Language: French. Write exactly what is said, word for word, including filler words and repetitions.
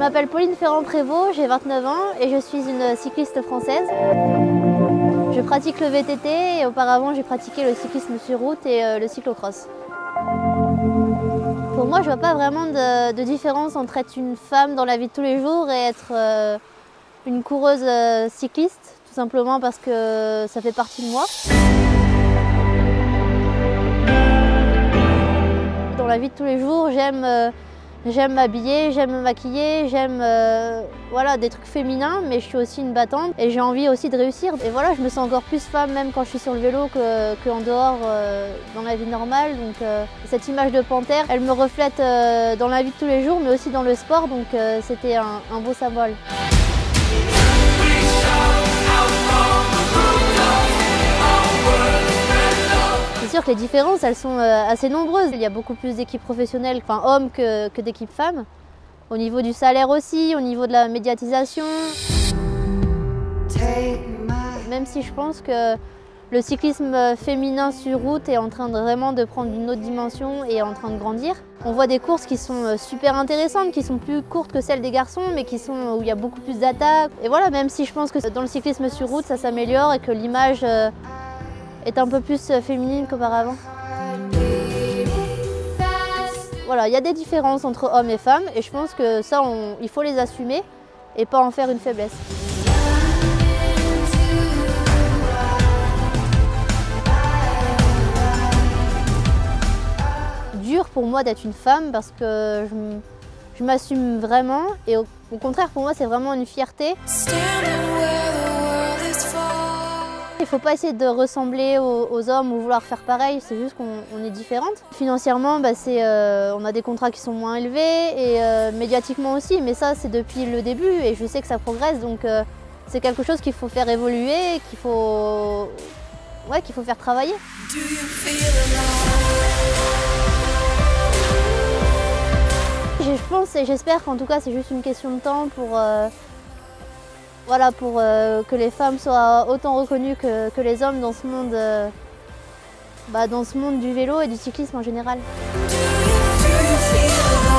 m'appelle Pauline Ferrand-Prévot, j'ai vingt-neuf ans et je suis une cycliste française. Je pratique le V T T et auparavant j'ai pratiqué le cyclisme sur route et euh, le cyclocross. Pour moi, je ne vois pas vraiment de, de différence entre être une femme dans la vie de tous les jours et être euh, une coureuse euh, cycliste, tout simplement parce que ça fait partie de moi. Dans la vie de tous les jours, j'aime euh, j'aime m'habiller, j'aime me maquiller, j'aime euh, voilà, des trucs féminins, mais je suis aussi une battante et j'ai envie aussi de réussir. Et voilà, je me sens encore plus femme même quand je suis sur le vélo que, que en dehors euh, dans la vie normale. Donc euh, cette image de panthère, elle me reflète euh, dans la vie de tous les jours, mais aussi dans le sport, donc euh, c'était un, un beau symbole. C'est sûr que les différences, elles sont assez nombreuses. Il y a beaucoup plus d'équipes professionnelles, enfin hommes, que, que d'équipes femmes. Au niveau du salaire aussi, au niveau de la médiatisation. Même si je pense que le cyclisme féminin sur route est en train de vraiment de prendre une autre dimension et est en train de grandir. On voit des courses qui sont super intéressantes, qui sont plus courtes que celles des garçons, mais qui sont, où il y a beaucoup plus d'attaques. Et voilà, même si je pense que dans le cyclisme sur route, ça s'améliore et que l'image est un peu plus féminine qu'auparavant. Voilà, il y a des différences entre hommes et femmes et je pense que ça, on, il faut les assumer et pas en faire une faiblesse. Dur pour moi d'être une femme parce que je, je m'assume vraiment et au, au contraire pour moi c'est vraiment une fierté. Il ne faut pas essayer de ressembler aux, aux hommes ou vouloir faire pareil, c'est juste qu'on est différentes. Financièrement, bah euh, on a des contrats qui sont moins élevés et euh, médiatiquement aussi, mais ça c'est depuis le début et je sais que ça progresse, donc euh, c'est quelque chose qu'il faut faire évoluer, qu'il faut, ouais, qu'il faut faire travailler. Je pense et j'espère qu'en tout cas c'est juste une question de temps pour euh, Voilà, pour euh, que les femmes soient autant reconnues que, que les hommes dans ce monde, euh, bah, dans ce monde du vélo et du cyclisme en général.